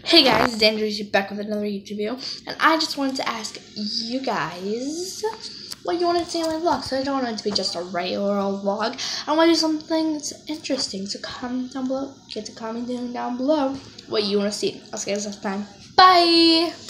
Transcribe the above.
Hey guys, it's Andrew back with another YouTube video, and I just wanted to ask you guys what you wanted to see on my vlog. So I don't want it to be just a regular old vlog. I want to do something that's interesting. So comment down below. Get to commenting down below what you want to see. I'll see you guys next time. Bye!